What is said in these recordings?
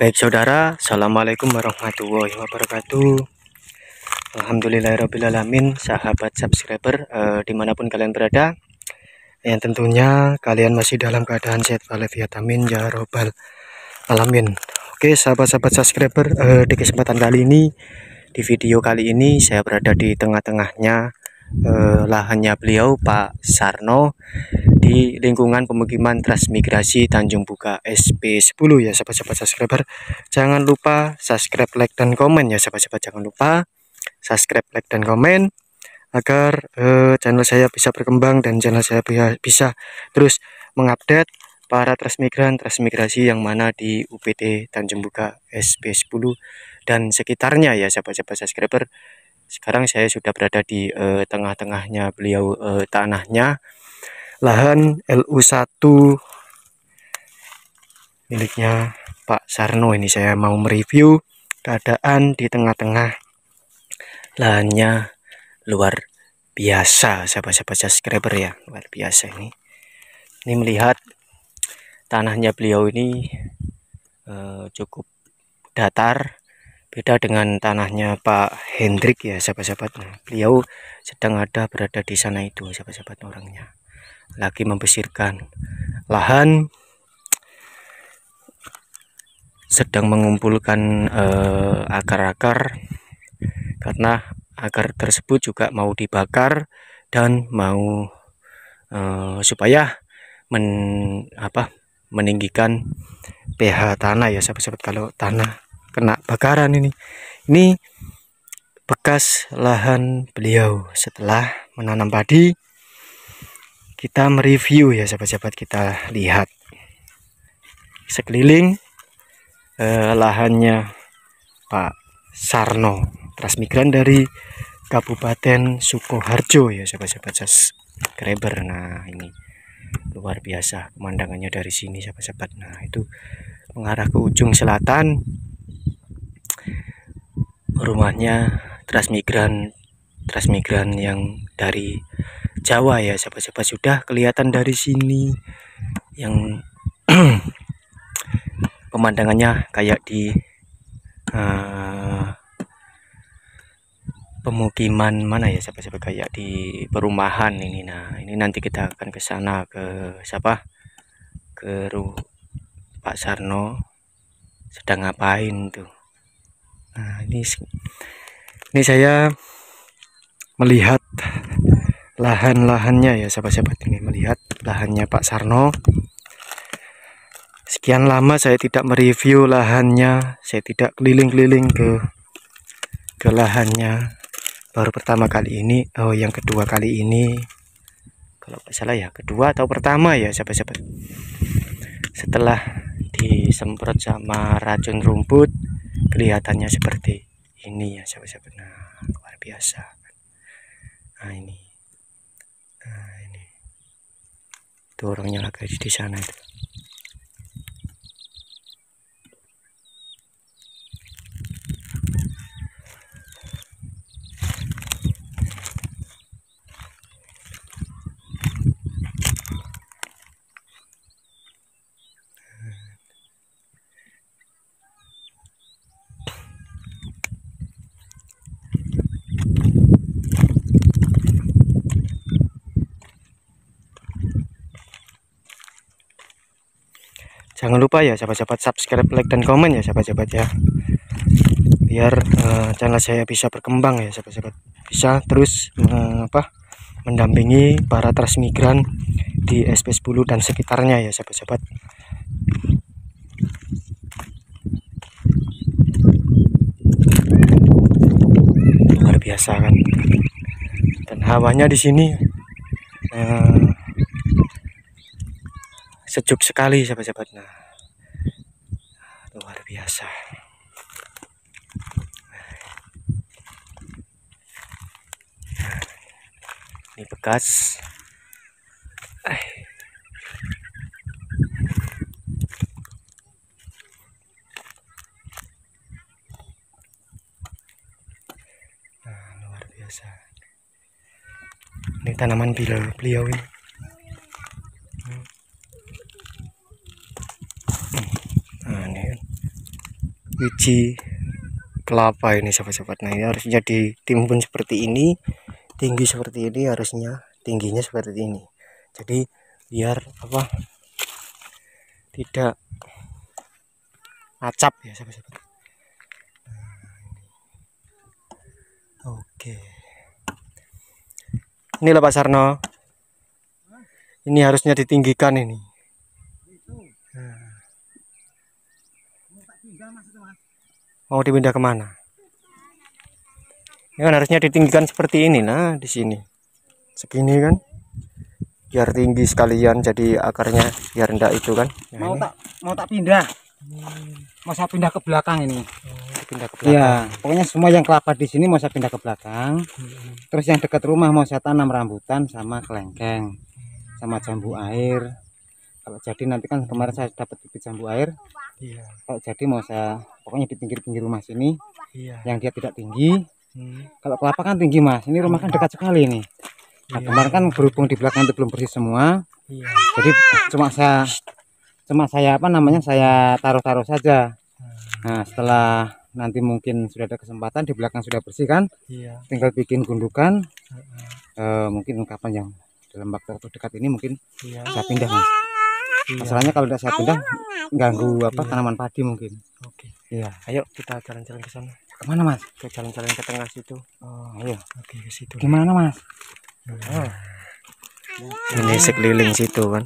Baik saudara, Assalamualaikum warahmatullahi wabarakatuh. Alhamdulillahirrabbilalamin, sahabat subscriber dimanapun kalian berada, yang tentunya kalian masih dalam keadaan sehat walafiat, amin ya robbal alamin. Oke sahabat-sahabat subscriber, di kesempatan kali ini, di video kali ini saya berada di tengah-tengahnya lahannya beliau Pak Sarno di lingkungan pemukiman transmigrasi Tanjung Buka SP10 ya sahabat-sahabat subscriber. Jangan lupa subscribe, like, dan komen ya sahabat-sahabat. Jangan lupa subscribe, like, dan komen agar channel saya bisa berkembang dan channel saya bisa terus mengupdate para transmigrasi yang mana di UPT Tanjung Buka SP10 dan sekitarnya ya sahabat-sahabat subscriber. Sekarang saya sudah berada di tengah-tengahnya beliau, tanahnya lahan LU1 miliknya Pak Sarno. Ini saya mau mereview keadaan di tengah-tengah lahannya. Luar biasa sahabat-sahabat subscriber ya, luar biasa ini melihat tanahnya beliau ini cukup datar, beda dengan tanahnya Pak Hendrik ya sahabat-sahabat. Nah, beliau sedang berada di sana itu sahabat-sahabat, orangnya lagi membersihkan lahan, sedang mengumpulkan akar-akar karena akar tersebut juga mau dibakar dan mau supaya meninggikan pH tanah ya sahabat-sahabat. Kalau tanah kena bakaran ini bekas lahan beliau setelah menanam padi. Kita mereview ya sahabat-sahabat, kita lihat sekeliling lahannya Pak Sarno, transmigran dari Kabupaten Sukoharjo ya sahabat-sahabat subscriber. Nah, ini luar biasa pemandangannya dari sini sahabat-sahabat. Nah, itu mengarah ke ujung selatan rumahnya transmigran yang dari Jawa ya sahabat-sahabat. Sudah kelihatan dari sini yang pemandangannya kayak di pemukiman mana ya sahabat-sahabat, kayak di perumahan ini. Nah, ini nanti kita akan ke sana, ke Pak Sarno sedang ngapain tuh. Nah, ini saya melihat lahannya ya sahabat-sahabat. Ini melihat lahannya Pak Sarno. Sekian lama saya tidak mereview lahannya, saya tidak keliling-keliling ke lahannya. Baru pertama kali ini, yang kedua kali ini, kalau nggak salah ya, kedua atau pertama ya sahabat-sahabat. Setelah disemprot sama racun rumput, kelihatannya seperti ini ya sahabat-sahabat. Nah, luar biasa. Nah, ini itu orangnya lagi di sana itu. Jangan lupa ya sahabat-sahabat subscribe, like, dan komen ya sahabat-sahabat ya, biar channel saya bisa berkembang ya sahabat-sahabat, bisa terus mendampingi para transmigran di SP10 dan sekitarnya ya sahabat-sahabat. Luar biasa kan, dan hawanya di sini sejuk sekali sahabat-sahabat. Nah, luar biasa. Ini bekas luar biasa. Ini tanaman beliau ini. Nah, ini biji kelapa ini sahabat-sahabat. Nah, ini harusnya ditimbun seperti ini, tinggi seperti ini, harusnya tingginya seperti ini. Jadi biar apa, tidak acap ya sahabat-sahabat. Oke, ini lah Pak Sarno, ini harusnya ditinggikan ini. Mau dipindah kemana? Ini kan harusnya ditinggikan seperti ini. Nah, di sini segini kan, biar tinggi sekalian, jadi akarnya biar enggak itu kan. Nah, mau tak pindah. Mau saya pindah ke belakang ini. Pindah ke belakang. Ya, pokoknya semua yang kelapa di sini mau saya pindah ke belakang. Terus yang dekat rumah mau saya tanam rambutan sama kelengkeng, sama jambu air. Kalau jadi nanti kan kemarin saya dapat bibit jambu air. Iya. Kalau jadi mau saya pokoknya di pinggir-pinggir rumah sini. Iya. Yang dia tidak tinggi. Kalau kelapa kan tinggi Mas. Ini rumah kan dekat sekali nih. Nah, kemarin kan berhubung di belakang itu belum bersih semua. Iya. Jadi cuma saya apa namanya, saya taruh-taruh saja. Nah, setelah nanti mungkin sudah ada kesempatan di belakang sudah bersih kan. Iya. Tinggal bikin gundukan. Mungkin kapan yang dalam waktu dekat ini mungkin saya pindah Mas. Masalahnya kalau tidak saya pindah ganggu apa tanaman padi mungkin. Oke. Iya. Ayo kita jalan-jalan ke sana. Kemana Mas? Ke jalan-jalan ke tengah situ. Oh ayo. Oke, ke situ. Gimana Mas? Ini sekeliling situ kan.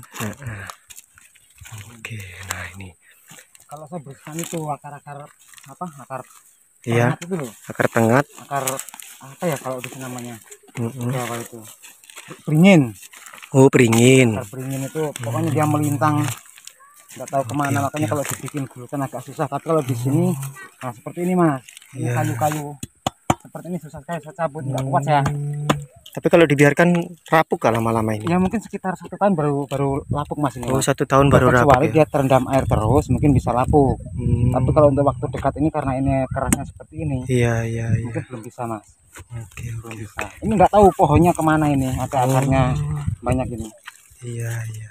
Oke, nah ini. Kalau saya bersihkan itu akar-akar apa? Akar iya. Itu loh. Akar tengah. Akar apa ya kalau di namanya? Apa itu? Beringin. Oh, beringin. Akar beringin itu pokoknya dia melintang, nggak tahu kemana. Makanya kalau dibikin gulutan agak susah. Tapi kalau di sini, nah seperti ini Mas. Ini kayu-kayu seperti ini susah sekali saya cabut, nggak kuat ya. Tapi kalau dibiarkan rapuk gak lama-lama ini? Ya mungkin sekitar 1 tahun baru lapuk Mas ini. Oh, 1 tahun baru rapuk. Kecuali dia terendam air terus mungkin bisa lapuk. Tapi kalau untuk waktu dekat ini karena ini kerasnya seperti ini. Iya. Mungkin belum bisa Mas. Oke. Bisa. Ini nggak tahu pohonnya kemana ini. Ada akarnya banyak ini. Iya.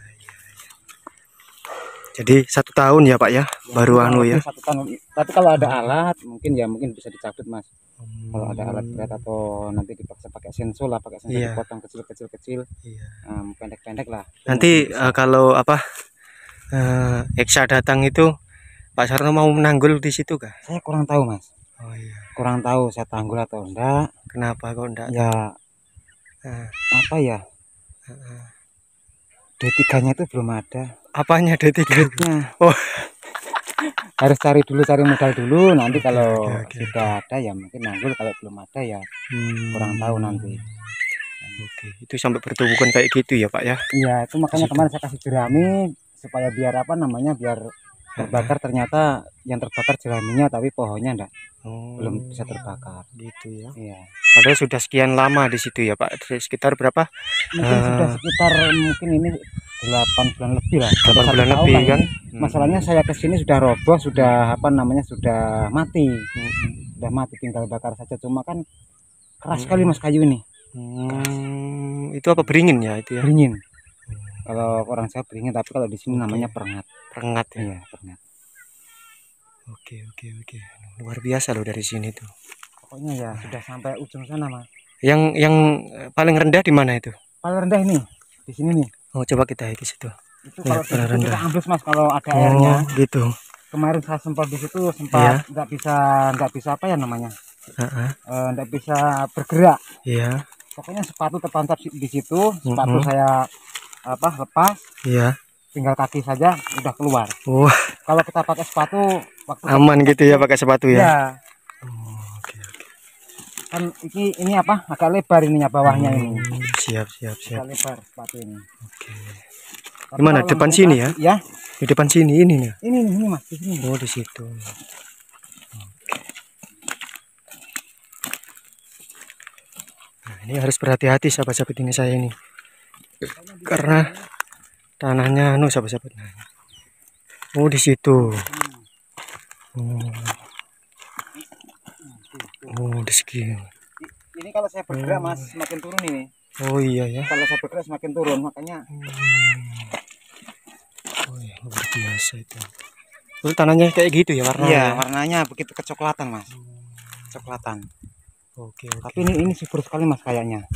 Jadi 1 tahun ya Pak ya, baru anu ya. 1 tahun. Tapi kalau ada alat mungkin bisa dicabut Mas. Kalau ada alat berat atau nanti dipaksa pakai sensor lah, pakai sensor dipotong kecil. Pendek-pendek lah. Nanti kalau apa Eksa datang itu Pak Sarno mau menanggul di situ kah? Saya kurang tahu Mas. Oh iya. Kurang tahu saya tanggul atau enggak. Kenapa kok enggak? Ya apa ya? D3-nya itu belum ada. Apanya D3-nya? Oh. Harus cari modal dulu. Nanti kalau sudah ada ya mungkin nanggul, kalau belum ada ya kurang tahu nanti. Oke, itu sampai bertubukan kayak gitu ya Pak ya? Iya, itu makanya kemarin saya kasih jerami supaya biar apa namanya, biar terbakar. Ternyata yang terbakar jeraminya tapi pohonnya enggak. Belum bisa terbakar gitu ya. Iya. Padahal sudah sekian lama di situ ya Pak. Sekitar berapa? Mungkin sudah sekitar mungkin ini 8 bulan lebih lah. 8 bulan lebih kan. Masalahnya saya kesini sudah roboh, sudah apa namanya, sudah mati. Sudah mati, tinggal bakar saja. Cuma kan keras sekali Mas kayu ini. Itu apa, beringin ya itu ya? Beringin. Kalau orang saya beringin, tapi kalau di sini namanya perengat. Perengat ya? Iya, perengat. Oke. Luar biasa loh dari sini tuh. Pokoknya ya sudah sampai ujung sana Mas. Yang paling rendah di mana itu? Paling rendah ini, di sini nih. Oh, coba kita ke situ. Itu kalau ya, kita ambles Mas kalau ada airnya. Gitu. Kemarin saya sempat di situ, nggak bisa apa ya namanya? Nggak bisa bergerak. Iya. Pokoknya sepatu terpantat di situ, sepatu saya lepas. Iya. Tinggal kaki saja udah keluar. Kalau kita pakai sepatu waktu aman gitu ya, pakai sepatu ya. Iya. Oke. Kan ini apa? Agak lebar ininya, bawahnya ini. Siap. Agak lebar sepatu ini. Oke. Gimana, depan sini ya? Ya. Di depan sini ini nih. Ini Mas, di sini. Oh, di situ. Nah, ini harus berhati-hati sahabat-sahabat ini saya ini. Karena tanahnya sahabat-sahabat. Oh, di situ. Oh, di sini. Ini kalau saya bergerak Mas, semakin turun ini. Oh iya ya. Kalau saya bergerak semakin turun, makanya. Oh ya, luar biasa itu. Terus tanahnya kayak gitu ya warnanya? Iya, warnanya begitu kecoklatan Mas. Coklatan. Oke, Tapi ini subur sekali Mas kayaknya.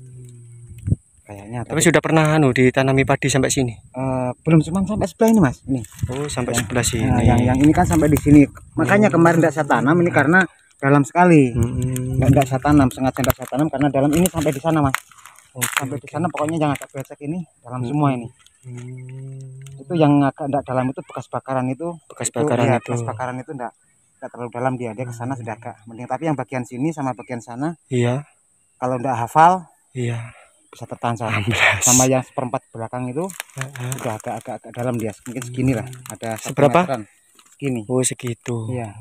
Tapi sudah pernah ditanami padi sampai sini? Belum, cuma sampai sebelah ini Mas. Ini. Oh, sampai sebelah sini. Nah, yang ini kan sampai di sini. Makanya kemarin tidak saya tanam ini karena dalam sekali. Nggak saya tanam, sengaja tidak saya tanam karena dalam ini sampai di sana Mas. Sampai di sana pokoknya yang agak becek ini dalam semua ini. Itu yang agak enggak dalam itu bekas bakaran itu. Bekas bakaran itu. Bekas bakaran itu enggak terlalu dalam, dia ke sana sudah agak mending. Tapi yang bagian sini sama bagian sana, iya, kalau enggak hafal, iya, bisa tertancap. Sama yang seperempat belakang itu udah agak dalam, dia mungkin segini lah, ada seberapa segini. Oh, segitu. Iya.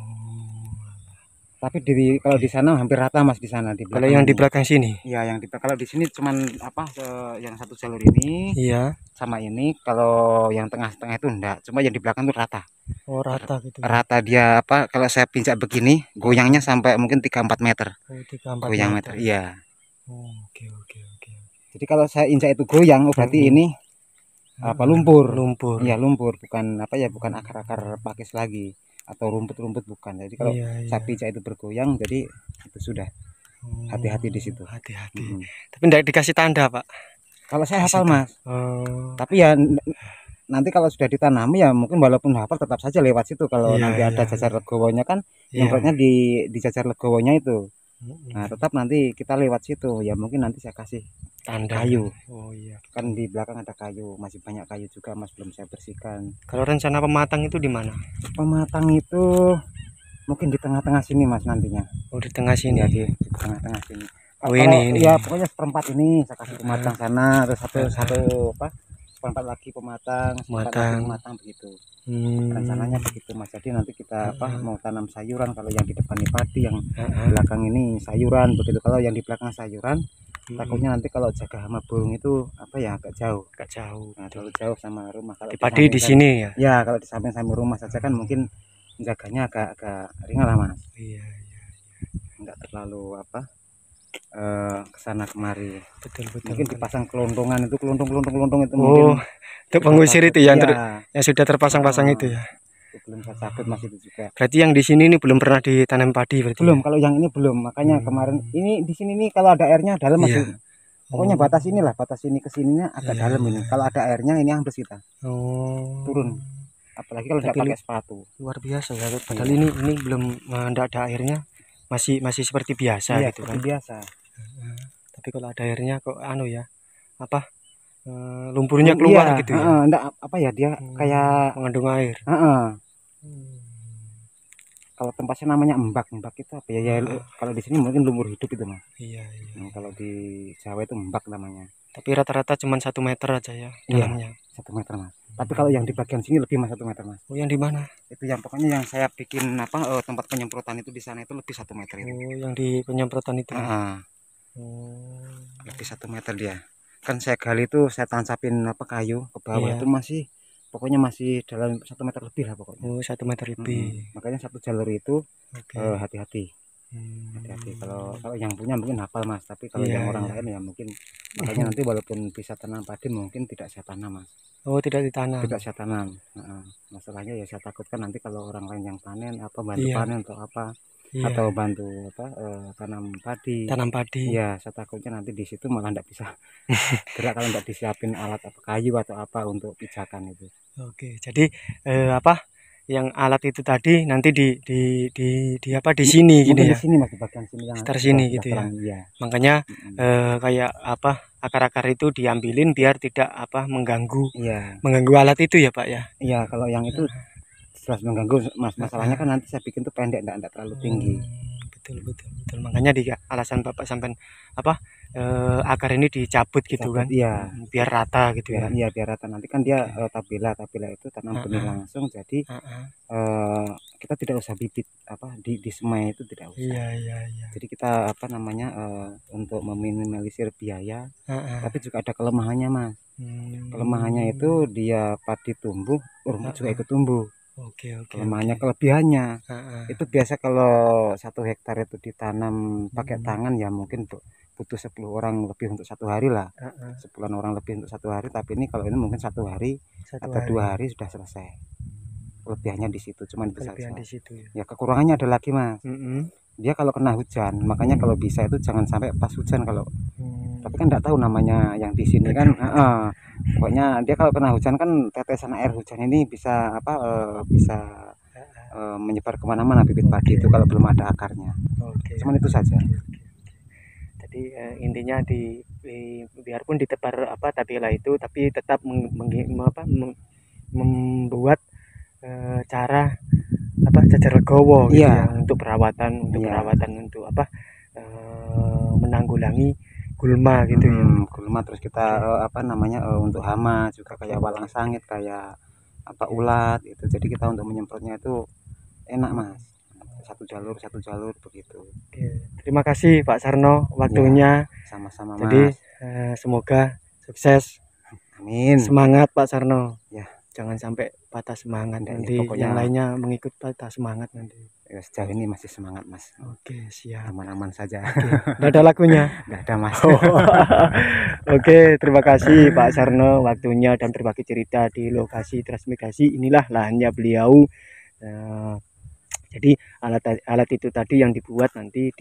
Tapi kalau di sana hampir rata Mas, di sana di belakang. Kalau yang di belakang sini? Iya, yang di kalau di sini cuman yang satu jalur ini. Iya. Sama ini. Kalau yang tengah-tengah itu enggak, cuma yang di belakang tuh rata. Oh, rata gitu. Rata dia kalau saya pincak begini, goyangnya sampai mungkin 3-4 meter. Oh, 3-4 goyang meter. Iya. Oke. Jadi kalau saya injak itu goyang, berarti ini lumpur. Iya, lumpur, bukan bukan akar-akar pakis lagi atau rumput-rumput, bukan. Jadi kalau saya pincak itu bergoyang, jadi itu sudah. Hati-hati di situ. Hati-hati. Tapi enggak dikasih tanda, Pak. Kalau saya hafal Mas. Tapi ya nanti kalau sudah ditanami ya mungkin walaupun hafal tetap saja lewat situ. Kalau nanti ada jajar legowonya kan, nyemprotnya di jajar legowonya itu. Nah, tetap nanti kita lewat situ. Ya mungkin nanti saya kasih tanda kayu. Oh iya. Kan di belakang ada kayu, masih banyak kayu juga Mas, belum saya bersihkan. Kalau rencana pematang itu di mana? Pematang itu mungkin di tengah-tengah sini Mas nantinya. Oh, di tengah sini. Ya, di tengah-tengah sini. Oh, ini. Ya pokoknya seperempat ini saya kasih pematang sana, terus satu seperempat lagi pematang begitu. Rencananya begitu Mas. Jadi nanti kita mau tanam sayuran. Kalau yang di depan ini padi, yang belakang ini sayuran begitu. Kalau yang di belakang sayuran, takutnya nanti kalau jaga hama burung itu agak jauh. Nah, terlalu jauh sama rumah. Kalau di padi di sini ya. Ya, kalau di samping rumah saja kan mungkin jaganya agak ringan lah Mas. Iya. Enggak terlalu kesana kemari. Betul. Mungkin dipasang kelontongan itu, kelontung itu mungkin untuk pengusir itu ya, yang sudah terpasang-pasang itu ya. Belum saya cabut Mas itu juga. Berarti yang di sini ini belum pernah ditanam padi berarti? Belum, kalau yang ini belum. Makanya kemarin ini di sini nih kalau ada airnya dalam masih. Pokoknya batas ini ke sininya agak dalam ini. Kalau ada airnya ini ambles kita. Turun. Apalagi kalau tidak pakai sepatu. Luar biasa ya. Padahal ini belum enggak ada airnya. Masih seperti biasa gitu kan. Biasa. Tapi kalau ada airnya kok lumpurnya keluar gitu ya. Enggak dia kayak mengandung air. Kalau tempatnya namanya embak itu kalau di sini mungkin lumpur hidup itu Mas. Iya. Nah, kalau di Jawa itu embak namanya. Tapi rata-rata cuma 1 meter aja ya dalamnya. 1 meter Mas. Tapi kalau yang di bagian sini lebih Mas, 1 meter Mas. Oh, yang di mana? Itu yang pokoknya yang saya bikin tempat penyemprotan itu di sana itu lebih 1 meter itu. Oh, yang di penyemprotan itu. Lebih 1 meter dia. Kan saya gali itu saya tancapin kayu ke bawah itu pokoknya masih dalam 1 meter lebih lah pokoknya. Oh, 1 meter lebih. Makanya satu jalur itu hati-hati. Hati-hati. Kalau yang punya mungkin hafal Mas, tapi kalau yang orang lain ya mungkin. Makanya nanti walaupun bisa tanam padi mungkin tidak saya tanam Mas. Oh, tidak ditanam. Tidak saya tanam. Masalahnya ya saya takutkan nanti kalau orang lain yang panen bantu panen atau atau bantu tanam padi. Ya, saya takutnya nanti di situ malah tidak bisa gerak kalau tidak disiapin alat kayu atau untuk pijakan itu. Oke, jadi yang alat itu tadi nanti di sini gitu ya. Di sini Mas, di bagian sini yang sekitar sini gitu ya. Makanya kayak akar-akar itu diambilin biar tidak mengganggu alat itu ya Pak ya. Iya, kalau yang itu jelas mengganggu Mas. Masalahnya kan nanti saya bikin tuh pendek, enggak terlalu tinggi. Betul. Makanya alasan Bapak sampai akar ini dicabut gitu kan. Iya. Biar rata gitu ya. Iya, biar rata. Nanti kan dia tabela itu tanam benih langsung, jadi kita tidak usah bibit di semai itu tidak usah. Iya. Jadi kita untuk meminimalisir biaya, tapi juga ada kelemahannya Mas. Kelemahannya itu dia padi tumbuh, rumput juga ikut tumbuh. Oke. Kelemahannya, kelebihannya itu biasa kalau 1 hektar itu ditanam pakai tangan ya mungkin butuh 10 orang lebih untuk 1 hari lah. 10-an orang lebih untuk 1 hari. Tapi ini kalau ini mungkin 1 hari atau 2 hari sudah selesai. kelebihannya di situ, cuman itu saja. Kelebihan di situ ya. Ya kekurangannya ada lagi Mas. Dia kalau kena hujan, makanya kalau bisa itu jangan sampai pas hujan kalau. Tapi kan nggak tahu namanya yang di sini kan. Pokoknya dia kalau kena hujan kan tetesan air hujan ini bisa bisa menyebar kemana-mana bibit padi itu kalau belum ada akarnya. Cuman itu saja. Jadi intinya biarpun ditebar tabela itu, tapi tetap membuat cara jajar legowo gitu ya, untuk perawatan untuk menanggulangi gulma gitu ya. Gulma, terus kita untuk hama juga kayak walang sangit, kayak ulat itu. Jadi kita untuk menyemprotnya itu enak Mas, satu jalur begitu. Terima kasih Pak Sarno waktunya. Sama-sama Mas. Jadi semoga sukses. Amin. Semangat Pak Sarno. Ya, jangan sampai patah semangat nanti pokoknya yang lainnya mengikut patah semangat nanti. Sejauh ini masih semangat Mas. Oke, siap. Aman-aman saja. Nggak ada lagunya? Nggak ada Mas. Oke, terima kasih Pak Sarno waktunya dan berbagi cerita di lokasi transmigrasi. Inilah lahannya beliau. Jadi alat itu tadi yang dibuat nanti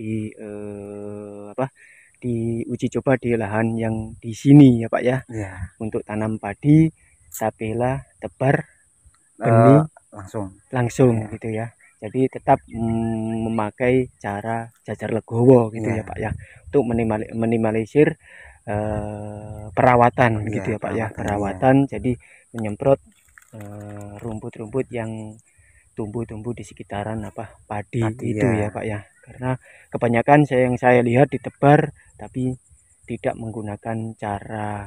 diuji coba di lahan yang di sini ya Pak ya. Untuk tanam padi, tabela, tebar, benih langsung gitu ya. Jadi tetap memakai cara jajar legowo gitu ya Pak ya, untuk minimalisir perawatan gitu ya Pak ya, perawatan. Jadi menyemprot rumput-rumput yang tumbuh-tumbuh di sekitaran padi itu ya Pak ya. Karena kebanyakan yang saya lihat ditebar tapi tidak menggunakan cara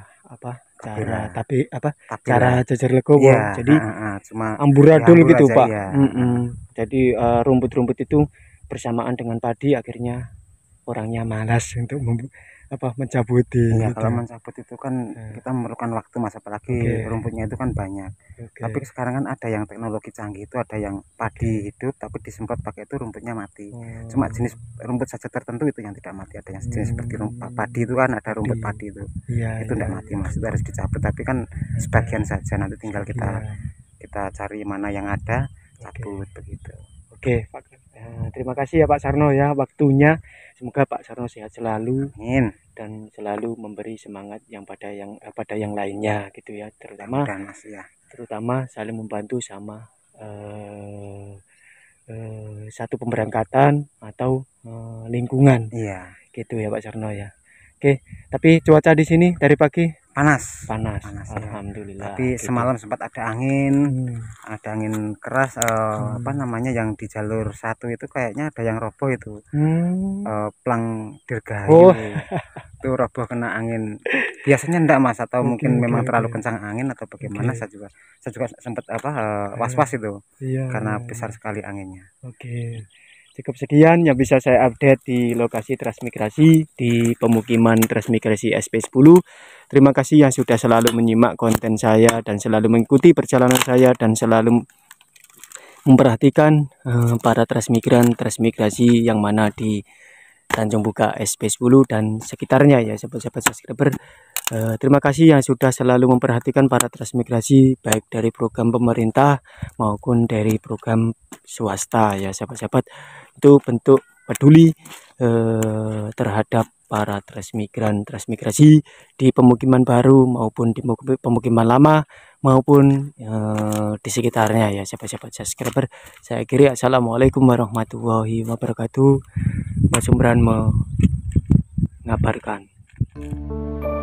cara jajar legowo. Jadi cuma amburadul gitu Pak. Jadi rumput-rumput itu bersamaan dengan padi, akhirnya orangnya malas untuk mencabuti. Kalau mencabut itu kan kita memerlukan waktu Mas, apalagi rumputnya itu kan banyak. Tapi sekarang kan ada yang teknologi canggih, itu ada yang padi hidup tapi disemprot pakai itu rumputnya mati. Cuma jenis rumput saja tertentu itu yang tidak mati. Ada yang jenis seperti rumput padi itu kan, ada rumput padi itu itu tidak mati Mas, itu harus dicabut. Tapi kan sebagian saja, nanti tinggal kita cari mana yang ada, cabut begitu. Oke Pak, terima kasih ya Pak Sarno ya waktunya. Semoga Pak Sarno sehat selalu. Amin. Dan selalu memberi semangat pada yang lainnya gitu ya, terutama saling membantu sama satu pemberangkatan atau lingkungan. Gitu ya Pak Sarno ya. Oke, tapi cuaca di sini dari pagi panas. Alhamdulillah. Tapi semalam sempat ada angin, keras. Yang di jalur 1 itu kayaknya ada yang roboh itu. Plang dirgahayu itu roboh kena angin. Biasanya enggak Mas, atau mungkin memang terlalu kencang angin atau bagaimana. Saya juga sempat was-was itu karena besar sekali anginnya. Cukup sekian yang bisa saya update di lokasi transmigrasi di pemukiman transmigrasi SP10. Terima kasih yang sudah selalu menyimak konten saya dan selalu mengikuti perjalanan saya dan selalu memperhatikan para transmigrasi yang mana di Tanjung Buka SP10 dan sekitarnya ya sahabat-sahabat subscriber. Terima kasih yang sudah selalu memperhatikan para transmigrasi, baik dari program pemerintah maupun dari program swasta ya sahabat-sahabat. Itu bentuk peduli terhadap para transmigrasi di pemukiman baru maupun di pemukiman lama maupun di sekitarnya ya sahabat-sahabat subscriber. Saya akhiri, assalamualaikum warahmatullahi wabarakatuh. Mas Umran mengabarkan.